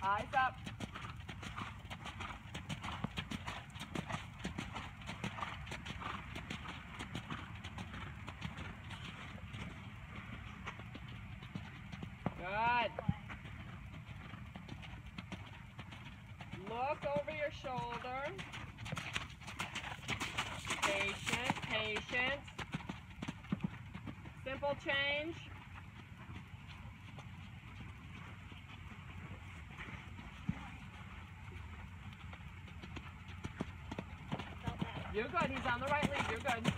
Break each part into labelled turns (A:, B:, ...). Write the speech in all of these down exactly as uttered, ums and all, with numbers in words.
A: Eyes up. Good. Look over your shoulder. Patient, patient. Simple change. You're good. He's on the right lead. You're good.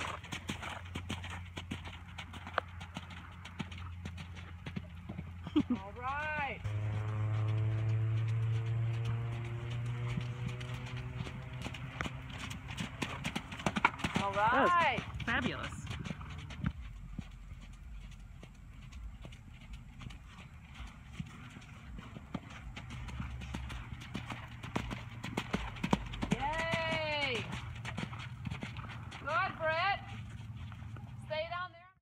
A: All right. All right.
B: Fabulous.